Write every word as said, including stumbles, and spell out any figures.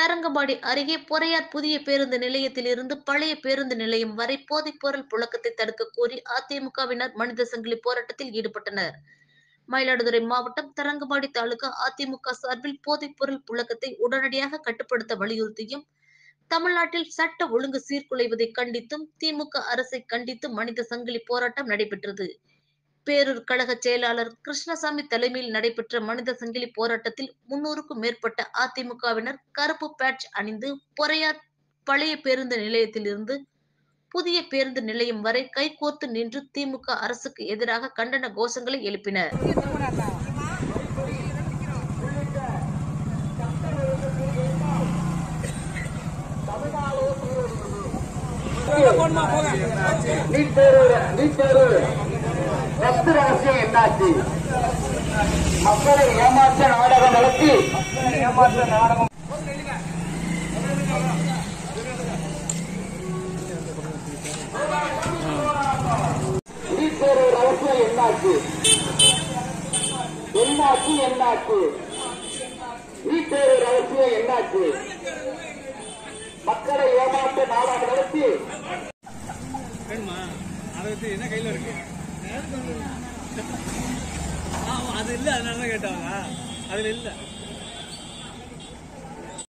தரங்கம்பாடி அருகே பொறையார் புதிய பேருந்து நிலையத்தில் இருந்து பழைய பேருந்து நிலையம் வரை போதைப்பொருள் புழக்கத்தை தடுக்க கோரி அதிமுகவினர் மனித சங்கிலி போராட்டத்தில் ஈடுபட்டனர். மயிலாடுதுறை மாவட்டம் தரங்கம்பாடி தாலுகா அதிமுக சார்பில் போதைப்பொருள் புழக்கத்தை உடனடியாக கட்டுப்படுத்த வலியுறுத்தியும், தமிழ்நாட்டில் சட்ட ஒழுங்கு சீர்குலைவதை கண்டித்தும் திமுக அரசை கண்டித்து மனித சங்கிலி போராட்டம் நடைபெற்றது. பேரூர் கழக செயலாளர் கிருஷ்ணசாமி தலைமையில் நடைபெற்ற மனித சங்கிலி போராட்டத்தில் முன்னூறுக்கும் மேற்பட்ட அதிமுகவினர் கருப்பு பேட்ஜ் அணிந்து பொறையார் பழைய பேருந்து நிலையத்தில் இருந்து புதிய பேருந்து நிலையம் வரை கைகோர்த்து நின்று திமுக அரசுக்கு எதிராக கண்டன கோஷங்களை எழுப்பினர். ரத்து ரகசியம் என்னாச்சு? மக்களை ஏமாற்ற நாடகம் நடத்தி ஏமாற்ற நாடகம் நீட்டேறு ரகசியம் என்னாச்சு? என்னாச்சு என்னாச்சு நீட்டேறு ரகசியம் என்னாச்சு? மக்களை ஏமாற்ற நாடகம் நடத்தி என்ன கையில இருக்கு? அது இல்ல, அதனால கேட்டாங்க. அதுல இல்ல.